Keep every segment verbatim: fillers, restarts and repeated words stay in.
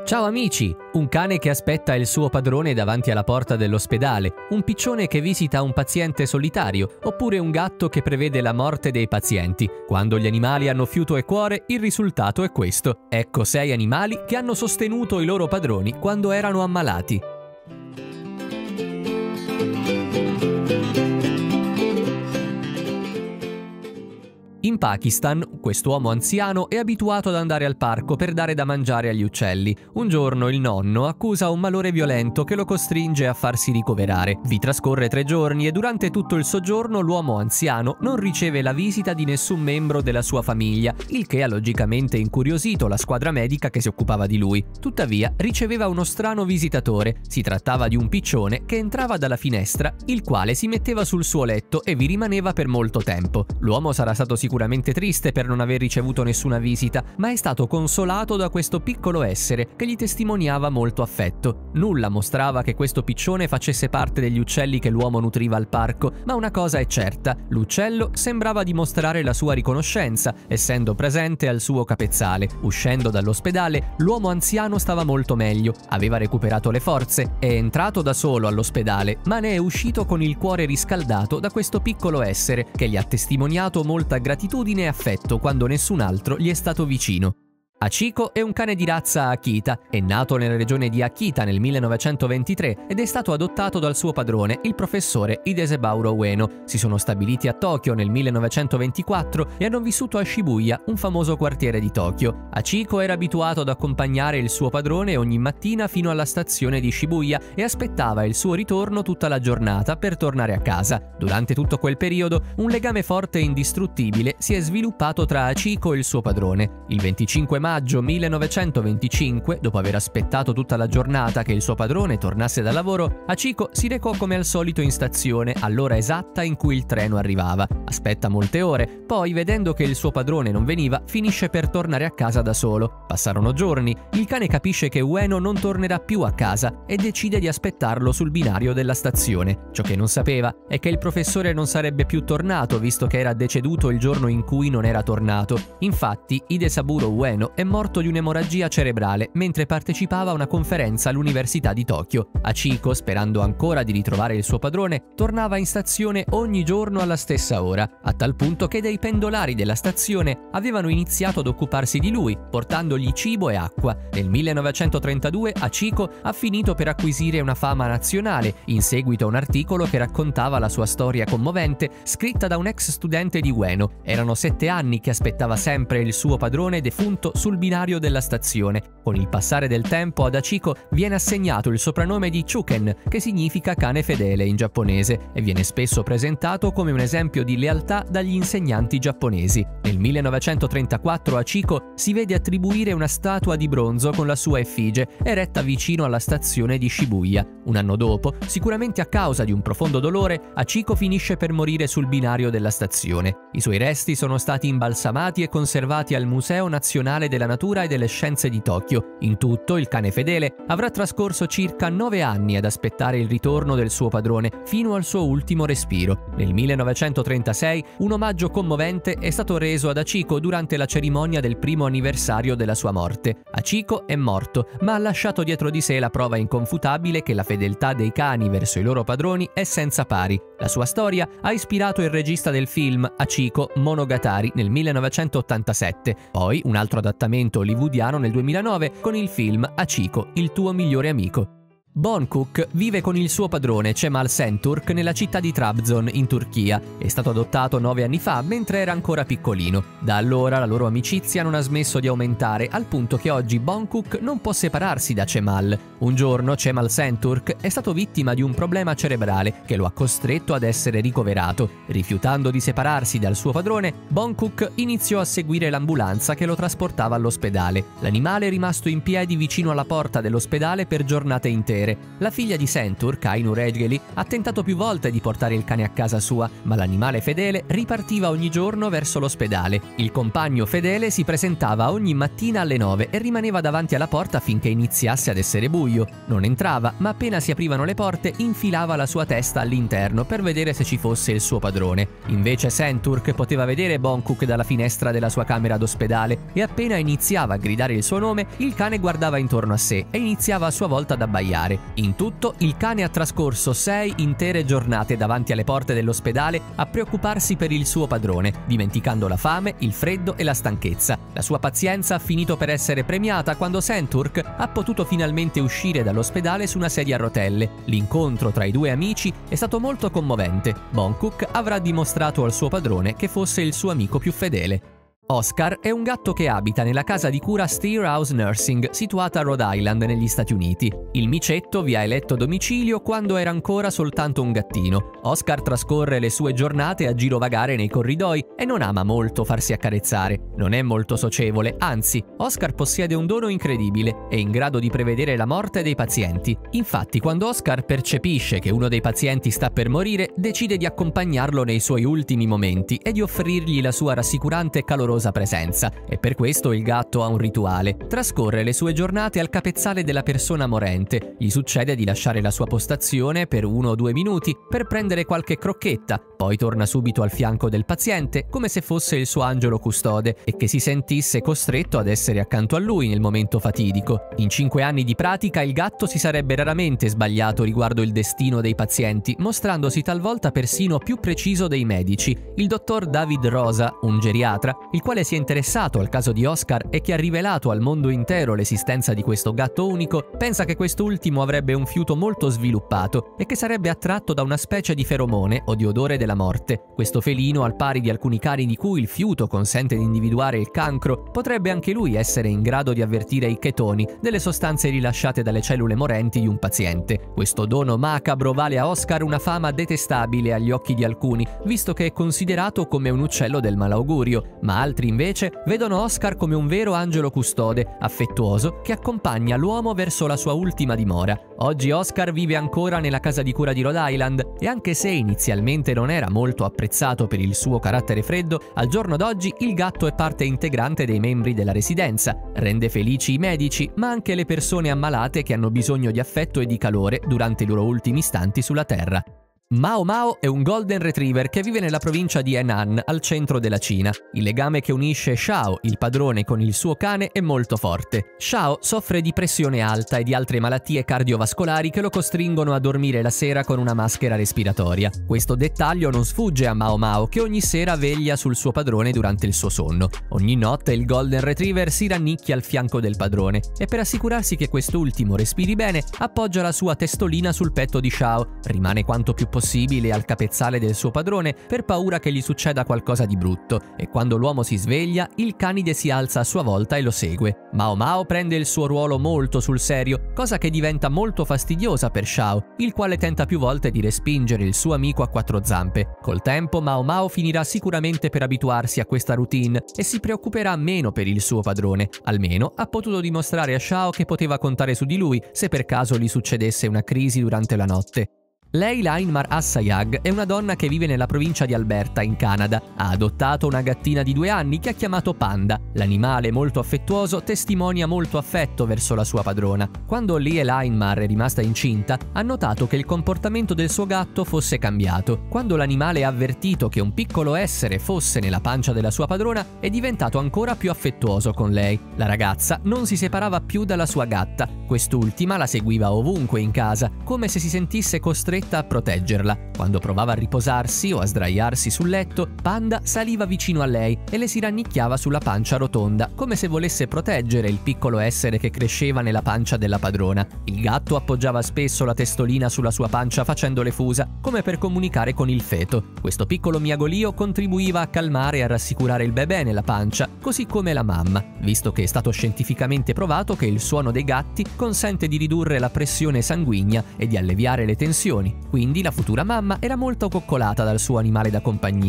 Ciao amici! Un cane che aspetta il suo padrone davanti alla porta dell'ospedale, un piccione che visita un paziente solitario, oppure un gatto che prevede la morte dei pazienti. Quando gli animali hanno fiuto e cuore, il risultato è questo. Ecco sei animali che hanno sostenuto i loro padroni quando erano ammalati. In Pakistan, quest'uomo anziano è abituato ad andare al parco per dare da mangiare agli uccelli. Un giorno il nonno accusa un malore violento che lo costringe a farsi ricoverare. Vi trascorre tre giorni e durante tutto il soggiorno l'uomo anziano non riceve la visita di nessun membro della sua famiglia, il che ha logicamente incuriosito la squadra medica che si occupava di lui. Tuttavia riceveva uno strano visitatore. Si trattava di un piccione che entrava dalla finestra, il quale si metteva sul suo letto e vi rimaneva per molto tempo. L'uomo sarà stato sicuramente Sicuramente triste per non aver ricevuto nessuna visita, ma è stato consolato da questo piccolo essere che gli testimoniava molto affetto. Nulla mostrava che questo piccione facesse parte degli uccelli che l'uomo nutriva al parco, ma una cosa è certa: l'uccello sembrava dimostrare la sua riconoscenza, essendo presente al suo capezzale. Uscendo dall'ospedale, l'uomo anziano stava molto meglio, aveva recuperato le forze, è entrato da solo all'ospedale, ma ne è uscito con il cuore riscaldato da questo piccolo essere che gli ha testimoniato molta gratitudine e affetto quando nessun altro gli è stato vicino. Achiko è un cane di razza Akita, è nato nella regione di Akita nel millenovecentoventitré ed è stato adottato dal suo padrone, il professore Hideseburo Ueno. Si sono stabiliti a Tokyo nel millenovecentoventiquattro e hanno vissuto a Shibuya, un famoso quartiere di Tokyo. Achiko era abituato ad accompagnare il suo padrone ogni mattina fino alla stazione di Shibuya e aspettava il suo ritorno tutta la giornata per tornare a casa. Durante tutto quel periodo, un legame forte e indistruttibile si è sviluppato tra Achiko e il suo padrone. Il venticinque maggio millenovecentoventicinque, dopo aver aspettato tutta la giornata che il suo padrone tornasse da lavoro, Achiko si recò come al solito in stazione all'ora esatta in cui il treno arrivava. Aspetta molte ore, poi vedendo che il suo padrone non veniva, finisce per tornare a casa da solo. Passarono giorni, il cane capisce che Ueno non tornerà più a casa e decide di aspettarlo sul binario della stazione. Ciò che non sapeva è che il professore non sarebbe più tornato, visto che era deceduto il giorno in cui non era tornato. Infatti, Hideseburo Ueno è morto di un'emorragia cerebrale mentre partecipava a una conferenza all'Università di Tokyo. Achiko, sperando ancora di ritrovare il suo padrone, tornava in stazione ogni giorno alla stessa ora, a tal punto che dei pendolari della stazione avevano iniziato ad occuparsi di lui, portandogli cibo e acqua. Nel millenovecentotrentadue Achiko ha finito per acquisire una fama nazionale in seguito a un articolo che raccontava la sua storia commovente, scritta da un ex studente di Ueno. Erano sette anni che aspettava sempre il suo padrone defunto sul binario della stazione. Con il passare del tempo ad Achiko viene assegnato il soprannome di Chuken, che significa cane fedele in giapponese, e viene spesso presentato come un esempio di lealtà dagli insegnanti giapponesi. Nel millenovecentotrentaquattro Achiko si vede attribuire una statua di bronzo con la sua effigie, eretta vicino alla stazione di Shibuya. Un anno dopo, sicuramente a causa di un profondo dolore, Achiko finisce per morire sul binario della stazione. I suoi resti sono stati imbalsamati e conservati al Museo Nazionale della Natura e delle Scienze di Tokyo. In tutto, il cane fedele avrà trascorso circa nove anni ad aspettare il ritorno del suo padrone fino al suo ultimo respiro. Nel millenovecentotrentasei un omaggio commovente è stato reso ad Achiko durante la cerimonia del primo anniversario della sua morte. Achiko è morto, ma ha lasciato dietro di sé la prova inconfutabile che la fedeltà dei cani verso i loro padroni è senza pari. La sua storia ha ispirato il regista del film Achiko Monogatari nel millenovecentottantasette, poi un altro adattamento hollywoodiano nel duemilanove con il film Achiko, il tuo migliore amico. Bonkuk vive con il suo padrone Cemal Şentürk nella città di Trabzon in Turchia. È stato adottato nove anni fa mentre era ancora piccolino. Da allora la loro amicizia non ha smesso di aumentare, al punto che oggi Bonkuk non può separarsi da Cemal. Un giorno Cemal Şentürk è stato vittima di un problema cerebrale che lo ha costretto ad essere ricoverato. Rifiutando di separarsi dal suo padrone, Bonkuk iniziò a seguire l'ambulanza che lo trasportava all'ospedale. L'animale è rimasto in piedi vicino alla porta dell'ospedale per giornate intere, vedere. La figlia di Centaur, Kainu Regeli, ha tentato più volte di portare il cane a casa sua, ma l'animale fedele ripartiva ogni giorno verso l'ospedale. Il compagno fedele si presentava ogni mattina alle nove e rimaneva davanti alla porta finché iniziasse ad essere buio. Non entrava, ma appena si aprivano le porte infilava la sua testa all'interno per vedere se ci fosse il suo padrone. Invece Centaur poteva vedere Bangkok dalla finestra della sua camera d'ospedale e appena iniziava a gridare il suo nome, il cane guardava intorno a sé e iniziava a sua volta ad abbaiare. In tutto, il cane ha trascorso sei intere giornate davanti alle porte dell'ospedale a preoccuparsi per il suo padrone, dimenticando la fame, il freddo e la stanchezza. La sua pazienza ha finito per essere premiata quando Centaur ha potuto finalmente uscire dall'ospedale su una sedia a rotelle. L'incontro tra i due amici è stato molto commovente. Bangkok avrà dimostrato al suo padrone che fosse il suo amico più fedele. Oscar è un gatto che abita nella casa di cura Steer House Nursing, situata a Rhode Island, negli Stati Uniti. Il micetto vi ha eletto domicilio quando era ancora soltanto un gattino. Oscar trascorre le sue giornate a girovagare nei corridoi e non ama molto farsi accarezzare. Non è molto socievole, anzi, Oscar possiede un dono incredibile, è in grado di prevedere la morte dei pazienti. Infatti, quando Oscar percepisce che uno dei pazienti sta per morire, decide di accompagnarlo nei suoi ultimi momenti e di offrirgli la sua rassicurante e calorosa presenza, e per questo il gatto ha un rituale. Trascorre le sue giornate al capezzale della persona morente. Gli succede di lasciare la sua postazione per uno o due minuti per prendere qualche crocchetta, poi torna subito al fianco del paziente come se fosse il suo angelo custode e che si sentisse costretto ad essere accanto a lui nel momento fatidico. In cinque anni di pratica il gatto si sarebbe raramente sbagliato riguardo il destino dei pazienti, mostrandosi talvolta persino più preciso dei medici. Il dottor David Rosa, un geriatra, il quale si è interessato al caso di Oscar e che ha rivelato al mondo intero l'esistenza di questo gatto unico, pensa che quest'ultimo avrebbe un fiuto molto sviluppato e che sarebbe attratto da una specie di feromone o di odore della morte. Questo felino, al pari di alcuni cani di cui il fiuto consente di individuare il cancro, potrebbe anche lui essere in grado di avvertire i chetoni, delle sostanze rilasciate dalle cellule morenti di un paziente. Questo dono macabro vale a Oscar una fama detestabile agli occhi di alcuni, visto che è considerato come un uccello del malaugurio, ma altri invece vedono Oscar come un vero angelo custode, affettuoso, che accompagna l'uomo verso la sua ultima dimora. Oggi Oscar vive ancora nella casa di cura di Rhode Island e anche se inizialmente non era molto apprezzato per il suo carattere freddo, al giorno d'oggi il gatto è parte integrante dei membri della residenza, rende felici i medici, ma anche le persone ammalate che hanno bisogno di affetto e di calore durante i loro ultimi istanti sulla terra. Mao Mao è un golden retriever che vive nella provincia di Henan, al centro della Cina. Il legame che unisce Xiao, il padrone, con il suo cane è molto forte. Xiao soffre di pressione alta e di altre malattie cardiovascolari che lo costringono a dormire la sera con una maschera respiratoria. Questo dettaglio non sfugge a Mao Mao, che ogni sera veglia sul suo padrone durante il suo sonno. Ogni notte il golden retriever si rannicchia al fianco del padrone e per assicurarsi che quest'ultimo respiri bene appoggia la sua testolina sul petto di Xiao, rimane quanto più possibile al capezzale del suo padrone per paura che gli succeda qualcosa di brutto, e quando l'uomo si sveglia il canide si alza a sua volta e lo segue. Mao Mao prende il suo ruolo molto sul serio, cosa che diventa molto fastidiosa per Xiao, il quale tenta più volte di respingere il suo amico a quattro zampe. Col tempo Mao Mao finirà sicuramente per abituarsi a questa routine e si preoccuperà meno per il suo padrone. Almeno ha potuto dimostrare a Xiao che poteva contare su di lui se per caso gli succedesse una crisi durante la notte. Leila Ainmar Assayag è una donna che vive nella provincia di Alberta, in Canada. Ha adottato una gattina di due anni che ha chiamato Panda. L'animale, molto affettuoso, testimonia molto affetto verso la sua padrona. Quando Leila Ainmar è rimasta incinta, ha notato che il comportamento del suo gatto fosse cambiato. Quando l'animale ha avvertito che un piccolo essere fosse nella pancia della sua padrona, è diventato ancora più affettuoso con lei. La ragazza non si separava più dalla sua gatta. Quest'ultima la seguiva ovunque in casa, come se si sentisse costretta a proteggerla. Quando provava a riposarsi o a sdraiarsi sul letto, Panda saliva vicino a lei e le si rannicchiava sulla pancia rotonda, come se volesse proteggere il piccolo essere che cresceva nella pancia della padrona. Il gatto appoggiava spesso la testolina sulla sua pancia facendo le fusa, come per comunicare con il feto. Questo piccolo miagolio contribuiva a calmare e a rassicurare il bebè nella pancia, così come la mamma, visto che è stato scientificamente provato che il suono dei gatti consente di ridurre la pressione sanguigna e di alleviare le tensioni. Quindi la futura mamma era molto coccolata dal suo animale da compagnia. Anche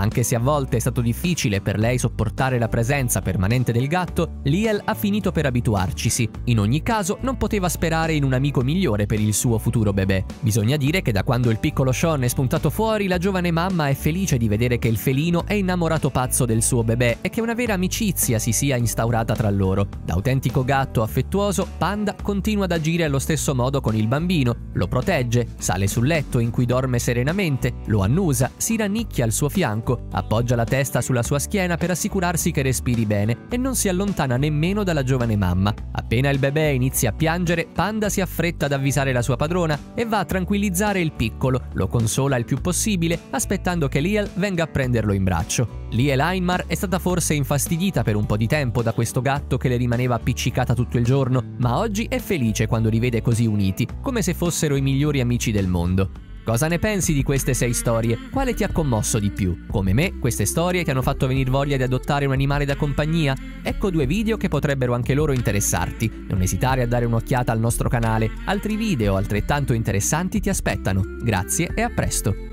Anche se a volte è stato difficile per lei sopportare la presenza permanente del gatto, Liel ha finito per abituarcisi. In ogni caso, non poteva sperare in un amico migliore per il suo futuro bebè. Bisogna dire che da quando il piccolo Sean è spuntato fuori, la giovane mamma è felice di vedere che il felino è innamorato pazzo del suo bebè e che una vera amicizia si sia instaurata tra loro. Da autentico gatto affettuoso, Panda continua ad agire allo stesso modo con il bambino, lo protegge, sale sul letto in cui dorme serenamente, lo annusa, si rannicchia al suo fianco, appoggia la testa sulla sua schiena per assicurarsi che respiri bene e non si allontana nemmeno dalla giovane mamma. Appena il bebè inizia a piangere, Panda si affretta ad avvisare la sua padrona e va a tranquillizzare il piccolo, lo consola il più possibile, aspettando che Liel venga a prenderlo in braccio. Liel Einmar è stata forse infastidita per un po' di tempo da questo gatto che le rimaneva appiccicata tutto il giorno, ma oggi è felice quando li vede così uniti, come se fossero i migliori amici del mondo. Cosa ne pensi di queste sei storie? Quale ti ha commosso di più? Come me, queste storie ti hanno fatto venire voglia di adottare un animale da compagnia? Ecco due video che potrebbero anche loro interessarti. Non esitare a dare un'occhiata al nostro canale, altri video altrettanto interessanti ti aspettano. Grazie e a presto!